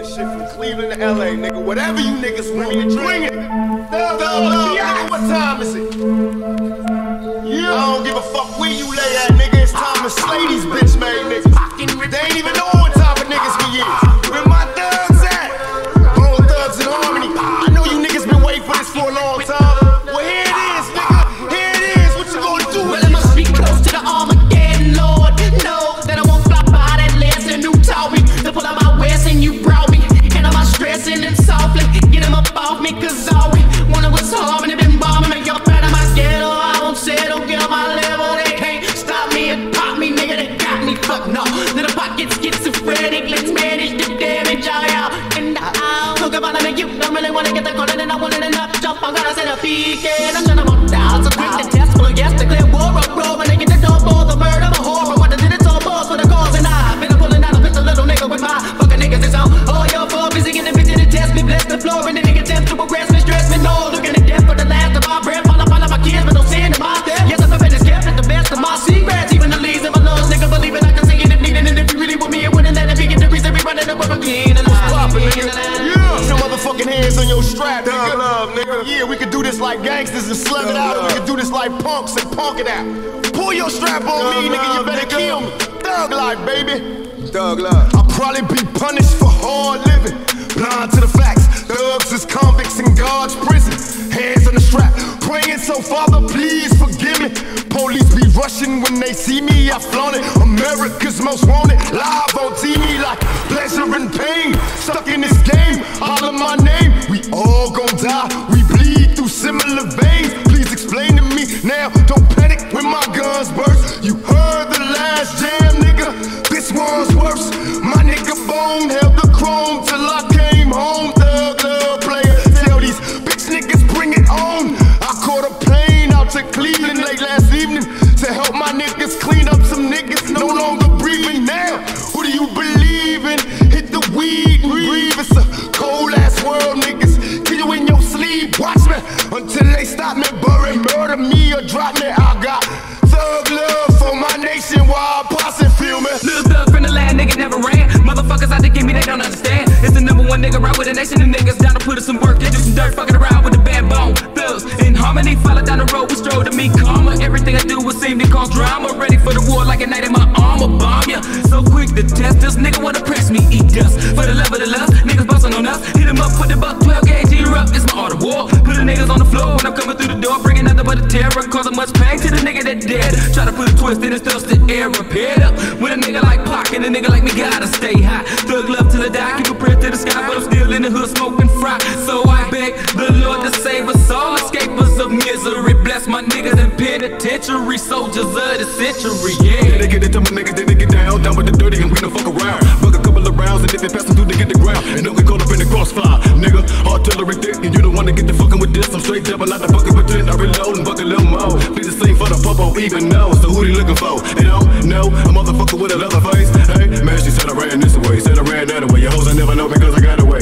This shit from Cleveland to LA, nigga. Whatever you niggas want me to bring it. Thug love, nigga. What time is it? Yeah. I don't give a fuck where you lay at, nigga. It's time to slay these bitch made niggas. They ain't even know what type of niggas we is. Where my thugs at? All thugs in harmony. I know you niggas been waiting for this for a long time. Well, here it is, nigga. Here it is. What you gonna do? Well, it must be close to the Armageddon, Lord. No, that I won't fly by that lesson who taught me to pull out my west and you brought me. And I'm stressing and softly get him up off me, cause all we wanted was harm and it been bombing me up out of my ghetto. I won't settle, get on my level. They can't stop me and pop me, nigga. They got me fucked no. Little pockets schizophrenic, let's manage the damage. I out and out. Talk about it, you don't really wanna get the call and I want it enough. Jump, I'm gonna set a peak and I'm trying to walk down. So quick to test for yes, declare war up, bro. When they get the door for the murder, a horror. What I did it's all balls for the cause and I've been pulling out a pistol, little nigga with my fucking niggas. It's on all your fault, busy getting the bitch to test me, bless the floor and the nigga attempts to arrest me, stress me, no. Looking at death for the last of my breath, all up my kids, but no sin in my death. Yes, I've been kept at the best of my secrets, even the leaves in my lungs, nigga. Believe it, I can see it if needed, and if you really want me, it wouldn't let it be. Get the reason we running up a clean and some motherfucking hands on your strap, nigga. Love, nigga. Yeah, we could do this like gangsters and slug it out, or we could do this like punks and punk it out. Pull your strap on me, nigga. You better kill me. Thug life, baby. Thug love. I'll probably be punished for hard living. Blind to the facts. Thugs is convicts in God's prison. Hands on the strap, praying so Father, please forgive me. Police be rushing when they see me. I flaunt it. America's most wanted. Live on TV like pleasure and pain. Stuck in this game, holler my name. We all gon' die. We bleed through similar veins. Please explain to me now. Don't panic when my guns burst. You heard the last jam, nigga. This one's worse. My nigga Bone held the chrome till I came home. Thug love player. Tell these bitch niggas bring it on. I caught a plane out to Cleveland late last evening to help my niggas clean up some niggas no longer breathing now. Who do you believe in? Hit the weed and breathe. It's a cold ass world, niggas. Kill you in your sleep. Watch me until they stop me, bury, murder me or drop me. I got thug love for my nationwide posse, feel me? Little thug from the land, nigga never ran. Motherfuckers out to get me, they don't understand. It's the #1 nigga right with the nation of niggas down to put in some work and do some dirt, fucking around with the bad bone. Thugs in harmony, follow down the road, we stroll to meet karma. Everything I do will seem to cause drama. Ready for the war like a knight in my armor, bomb ya. So quick to test this, nigga wanna press me, eat dust. For the love of the lust, niggas bustin' on us. Hit him up, put the buck 12 gauge, erupt, it's my art of war. Put the niggas on the floor when I'm coming through the door, bringing nothing but a terror, causing much pain to the nigga that dead. Try to put a twist in his dust, the air repaired up. With a nigga like Pac and a nigga like me gotta stay high. Thug love till I die, keep a prayer to the sky, but I'm still in the hood smoking fry. So I beg the Lord to save us all, escapers of misery. Bless my niggas in penitentiary, soldiers of the century, yeah. They get it to my niggas, then they get down with the dirty and we don't fuck around. Fuck a couple of rounds and if they pass them through, they get the ground. And then we call up in the crossfire, nigga. Artillery thick, and you don't wanna get the fucking with this. I'm straight devil, not the fucking pretend. I reload and fuck a little more. Be the same for the popo, even know. So who they looking for? You don't know, a motherfucker with a leather face. Hey, man, she said I ran this way, said I ran that way. Your hoes I never know because I got away.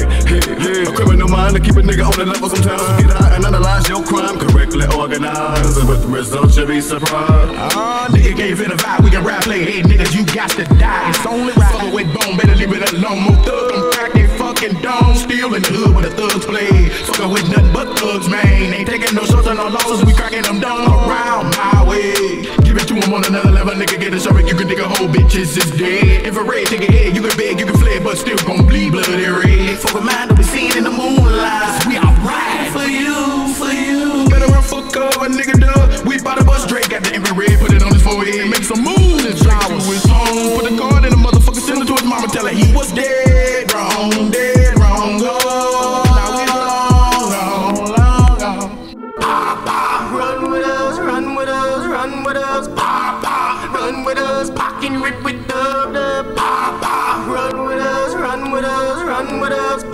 A criminal mind to keep a nigga on the level sometimes. Get high and analyze your crime correctly organized, but the results should be surprised. Nigga gave it a vibe, we can rap play. Hey niggas, you got to die. It's only right. Fuckin' with Bone, better leave it alone. More thug, I'm crack they fucking dome. Still in the hood where the thugs play. Fuckin' with nothing but thugs, man. Ain't taking no shots and no losses, we cracking them down around my way. Give it to him on another level, nigga, get a shark, you can dig a whole bitches is dead. Infrared, take a head, you can beg, you can fled, but still gon' bleed bloody red. Fuck a mind to be seen in the moonlight. We alright for you, for you. Better run fuck cover, nigga, duh. We bout to bust Drake, got the infrared, put it on his forehead, make some moves and straight to his home. Put the card in the motherfucker, send it to his mama, tell her he was dead wrong, oh. Now it's long gone. Papa, run with us, run with us, run with us. Papa, run with us, Pac and rip with the Papa, run with us, run with us, run with us.